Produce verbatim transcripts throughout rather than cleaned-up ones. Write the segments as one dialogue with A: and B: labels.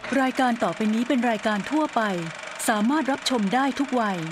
A: รายการต่อไปนี้เป็นรายการทั่วไปสามารถรับชมได้ทุกวัย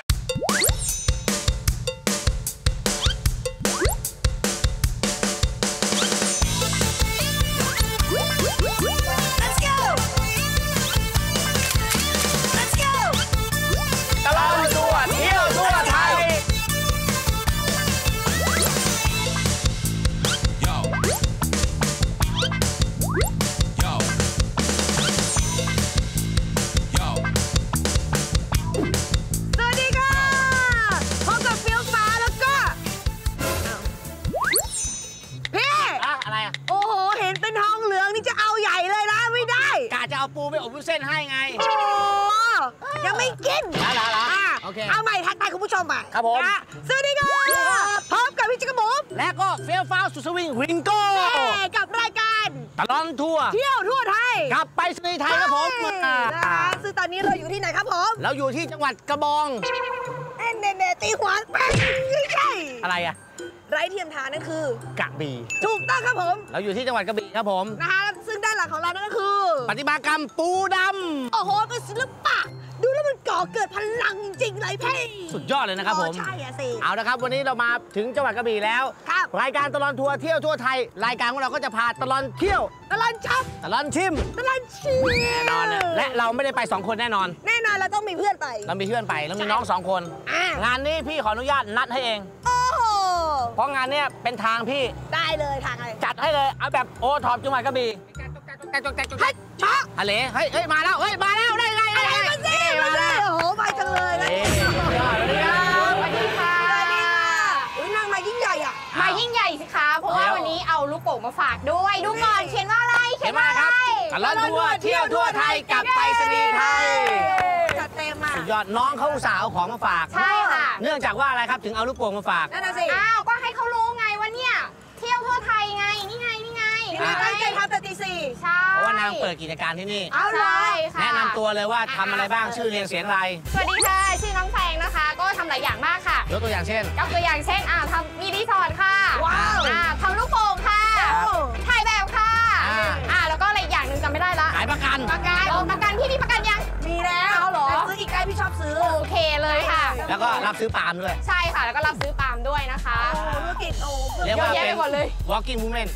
B: ปูไปอบวุ้นเส้นให้ไง
C: โอ้ยังไม่กิน
B: แล้วแล้ว
C: โอเคเอาใหม่ทักทายคุณผู้ชมอ่ะ
B: ครับผม
C: สวัสดีค่ะพบกับพี่จิ๊กหมู
B: และก็เฟี้ยวฟ้าวสุดสวิงริงโก้
C: กับรายการ
B: ตลอดทัวร์
C: เที่ยวทั่วไทย
B: กับไปรษณีย์ไทยครับผม
C: ซึ่งตอนนี้เราอยู่ที่ไหนครับผม
B: เราอยู่ที่จังหวัดกระบอง
C: เอ็นเนเนตีหัวแป้งไม่ใช่
B: อะไรอะ
C: ไร้เทียมทานนั่นคื
B: อกระบี่
C: ถูกต้องครับผม
B: เราอยู่ที่จังหวัดกระบี่ครับผม
C: นะคะซึ่งด้านหลังของเรานั่นก็คือ
B: ปฏิมากรรมปูดำ
C: โอ้โหเป็นศิลปะดูแล้วมันก่อเกิดพลังจริงๆเลยพี่
B: สุดยอดเลยนะครับผม
C: ใช่สิ
B: เอาละครับวันนี้เรามาถึงจังหวัดกระบี่แล้วรายการตลอดทัวร์เที่ยวทั่วไทยรายการของเราก็จะพาตลอดเที่ยว
C: ตลอดช็อป
B: ตลอดชิม
C: ตลอดชิม
B: แน่นอนและเราไม่ได้ไปสองคนแน่นอน
C: แน่นอนเราต้องมีเพื่อนไป
B: เรามีเพื่อนไปแล้วมีน้องสองคนงานนี้พี่ขออนุญาตนัดให้เอง
C: โอ้โห
B: เพราะงานนี้เป็นทางพี่
C: ได้เลยทางอะไร
B: จัดให้เลยเอาแบบโอท็อปจังหวัดกระบี่
C: เฮ้ยช้า
B: อะไรเฮ้ยเฮ้ยมาแล้วเฮ้ยมาแล้วได้ไงได้ไง
C: มาสิมาเลยโอ้โหไปจังเลยนะ
B: สวัสดีครับ
C: สวัสดีค่ะสวัสดีค่ะอุ้ยนางมายิ่งใหญ่อ่ะ
D: มายิ่งใหญ่สิคะเพราะว่าวันนี้เอาลูกโป่งมาฝากด้วยดูก่อนเขียนว่าอะไร
B: เขียนว่าครับตลอดทัวร์เที่ยวทั่วไทยกับไปรษณีย์ไทย
C: จัดเต็มอ่ะ
B: สุดยอดน้องเขาอุตส่าห์เอาของมาฝาก
D: ใช่ค่ะ
B: เนื่องจากว่าอะไรครับถึงเอาลูกโป่งมาฝาก
C: นั่นน่ะสิ
D: อ้าวก็ให้เขารู้ไงว่าเนี่ยเที่ยวทั่วไทยไงนี่ไงนี่ไง
C: นี่ตั้งใจทำแต่ตีสี่
D: ใช่
B: เพราะว่านางเปิดกิจการที่นี่
C: เอาเลย
D: ค่ะ
B: แนะนำตัวเลยว่าทำอะไรบ้างชื่อเรียงเสียงอะไร
D: สวัสดีค่ะชื่อน้องแฟงนะคะก็ทำหลายอย่างมากค่ะ
B: ยกตัวอย่างเช่น
D: ยกตัวอย่างเช่นอ่าทำมีรีสอร์ทค่ะ
C: ว้าว
D: อ่าทำลูกโป่งค่ะถ่ายแบบค่ะอ่าแล้วก็อะไรอย่างหนึ่งจำไม่ได้ละ
B: ขายประกัน
D: ประกันประกันพี่มีประกันยัง
C: มีแล้ว
D: เหรอ
C: ซื้ออีกใกล้พี่ชอบซื้อ
D: โอเคเลยค่ะ
B: แล้วก็รับซื้อปาล์มด้วย
D: ใช่ค่ะแล้วก็รับซื้อปาล์มด้วยนะคะ
C: โอ้ธุรกิจโอ้
B: เรียกว่าเป็น working woman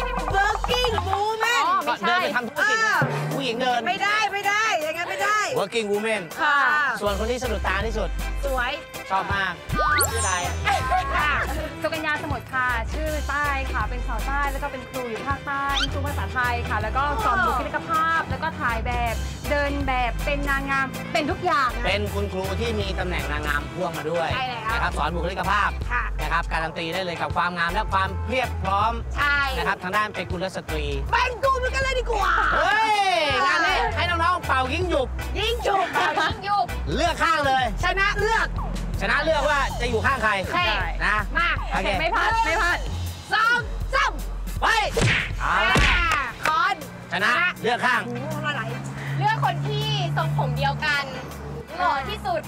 C: working woman
B: เดินไปทำธุรกิจผู้หญิงเดิน
C: ไม่ได้ไม่ได้อย่างงั้นไม่ได้
B: working woman
C: ค่ะ
B: ส่วนคนที่สะดุดตาที่สุด
C: สวย
B: ชอบมากชื่ออะไร
D: สุกัญญาสมุทรค่ะชื่อใต้ค่ะเป็นสาวใต้แล้วก็เป็นครูอยู่ภาคใต้ครูภาษาไทยค่ะแล้วก็สอนบุคลิกภาพแล้วก็ถ่ายแบบเดินแบบเป็นนางงามเป็นทุกอย่าง
B: เป็นคุณครูที่มีตำแหน่งนางงามพ่วงมาด้วยนะครับสอนบุคลิกภาพนะครับการันตีได้เลยกับความงามและความเพียบพร้อม
D: ใช่
B: นะครับทางด้านเป็นกุลสตรี
C: เป็นกูเหมือนกันเลยดีกว่า
B: เฮ้ยงานนี้ให้น้องๆเป่ายิงหยุบ
C: ยิงหยุบ
D: ยิงหยุบ
B: เลือกข้างเลย
C: ชนะเลือก
B: ชนะเลือกว่าจะอยู่ข้างใคร
D: ใช่
B: นะ
D: มาโอเคไม่พลาดไม่พลาด
C: สองสาม
B: ไปเอา
C: คอน
B: ชนะเลือกข้าง
D: เลือกคนที่ทรงผมเดียวกันหล่อที่สุด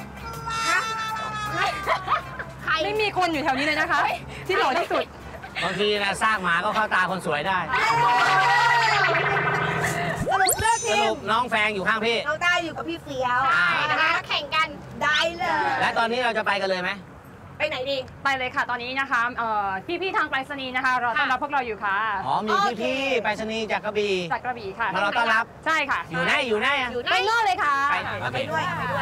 C: ใคร
D: ไม่มีคนอยู่แถวนี้เลยนะคะที่หล่อที่สุด
B: บางทีนะสร้างหมาก็เข้าตาคนสวยได้
C: สรุปเลือกทีม
B: สรุปน้องแฟงอยู่ข้างพี่
C: น้องได้อยู่กับพี่เฟี้ยว
D: นะคะแข่งกัน
C: ได้เลย
B: และตอนนี้เราจะไปกันเลยไหม
C: ไปไหนดี
D: ไปเลยค่ะตอนนี้นะคะพี่ๆทางไปรษณีย์นะคะรอต้อนรับพวกเราอยู่ค่ะ
B: อ๋อมีพี่ๆไปรษณีย์จากกระบี่
D: จากกระบี่ค่ะ
B: มารอต้อนรับ
D: ใช่ค่ะ
B: อยู่ไหนอยู่ไหน
D: ไปโน่นเลยค่ะ
C: ไปด้วยไปด้วย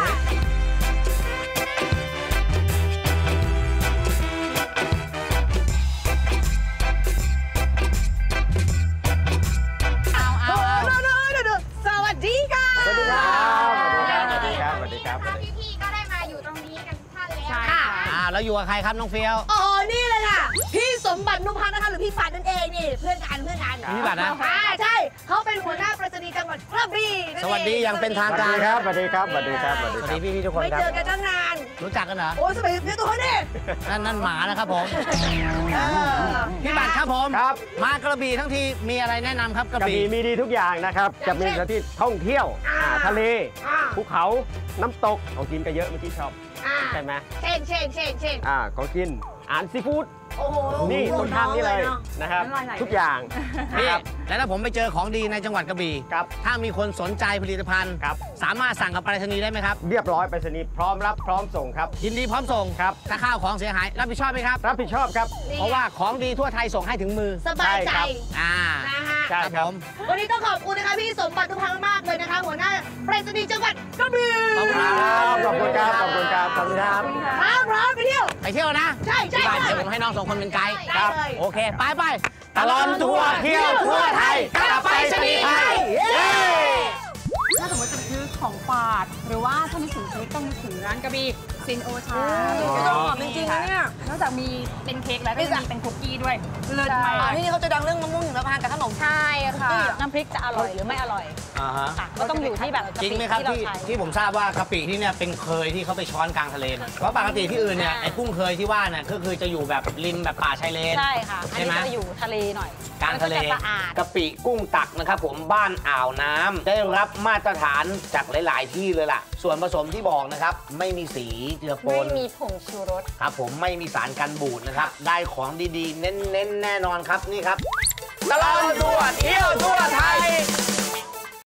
C: สวัสดีค่ะ
B: สวัสดีครับ
D: สวัสดีครับสวัสดีครับพี่ๆก็ได้มาอยู่ตรงนี้กันท่านแล้ว
C: ค่ะ
B: อ่าแล้วอยู่กับใครครับน้องเฟี้ยว
C: อ๋อนี่เลยค่ะพี่สมบัตินุพัฒน์นะคะหรือพี่ปัดนั่นเองนี่เพื่อนกันเพื่อนกัน
B: พี่ปัดนะ
C: อ่าใช่เขาเป็นหัวหน้าไปรษณีย์จังหวัดกระบี่
B: สวัสดีอย่างเป็นทางการ
E: ครับสวัสดีครับสวัสดีครับสวัสดี
B: พี่พี่ทุกคน
C: ครับไม่เจอกันตั้งนาน
B: รู้จักกันเหรอ
C: โอ้สมัยเพี้ยตัวนี่
B: นั่นนั่นหมานะครับผมพี่ปัดครับผม
E: ครับ
B: มากระบี่ทั้งทีมีอะไรแนะนำครับกระบี่
E: มีดีทุกอย่างนะครับจะมีสถานที่ท่องเที่ยวทะเลภูเขาน้ำตกของกินก็เยอะเมื่อกี้ชอบใช่ไหม
C: เช่นเช่นเช่นเช่น
E: อ่าของกินอาหารซีฟู้ด
C: โอ้โห
E: นี่ตรงข้ามนี่เลยนะครับ
D: น้ำลายไหล
E: ทุกอย่าง
B: นี่
E: นะครับ
B: แล้วถ้าผมไปเจอของดีในจังหวัดกระบี่
E: ครับ
B: ถ้ามีคนสนใจผลิตภัณฑ์
E: ครับ
B: สามารถสั่งกับไปรษณีย์ได้ไหมครับ
E: เรียบร้อยไปรษณีย์พร้อมรับพร้อมส่งครับ
B: ยินดีพร้อมส่ง
E: ครับ
B: ถ้าข้าวของเสียหายรับผิดชอบไหมครับ
E: รับผิดชอบครับ
B: เพราะว่าของดีทั่วไทยส่งให้ถึงมือ
C: สบายใจ
E: ใช่ครับ
B: อ่า
C: นะฮะ
E: ใช่ครับ
B: ผม
C: วันนี้ต้องขอบคุณนะคะพี่สมบัติทุกพังมากเลยนะคะ หัวหน้าไปรษณีย์จังหวัดกระบี่
B: ขอบคุณครับ
E: ขอบคุณครับ ขอบคุณครับ ขอบคุณครับ
C: พร้อมพร้อมไปเที่ยว
B: ไปเที่ยวนะ
C: ใช่ใช่
B: ที่บ้าน
C: ใช่
B: เดี๋ยวผมให้น้องสองคนเป็นไกด์
C: ได้เลย
B: โอเค ไปไป
E: ตลอดทัวร์เที่ยวทั่วไทยกับไปรษณีย์ไทยเย้
D: ถ้าสมมติจะซื้อของฝากหรือว่าถ้านึกถึงชีวิตต้องนึกถึงร้านกระบี่ซินโอชา
C: จะหอมจริงๆนะเนี่ย
D: นอกจากมีเป็นเค้กแล้วก็จะมีเป็นคุกกี้ด้วยเลิศมาก
C: ที่นี่เขาจะดังเรื่องมะม่วงหิมพานต์กับขนม
F: ใช่ค่ะ
C: คุกกี้เหรอ
F: น้ำพริกจะอร่อยหรือไม่อร่อย
B: อ่าฮะ
F: ค่ะก็ต้องอยู่ที่แบบกะ
B: จริง
F: ปิ
B: ไหมครับ
F: ที่เรา
B: ที่
F: ใช้
B: ที่ผมทราบว่ากะปิที่เนี่ยเป็นเคยที่เขาไปช้อนกลางทะเลนะเพราะปกติที่อื่นเนี่ยไอ้กุ้งเคยที่ว่าเนี่ยก็คือจะอยู่แบบริมแบบป่าชายเลน
F: ใช่ค่ะ อัน
B: ใช่
F: นี้
B: ไหม
F: จะอยู่ทะเลหน่อย
B: กลางทะเล
F: มันก็จสะอาด
B: กะปิกุ้งตักนะครับผมบ้านอ่าวน้ำได้รับมาตรฐานจากหลาย ๆ ที่เลยล่ะ ส่วนผสมที่บอกนะครับ ไม่มีสีเจือป
F: ไม่
B: น
F: มีผงชูรส
B: ครับผมไม่มีสารกันบูดนะครับ ได้ของดี ๆ เน้น ๆ แน่นอนครับนี่ครับตลอดทัวร์เที่ยวทั่วไทย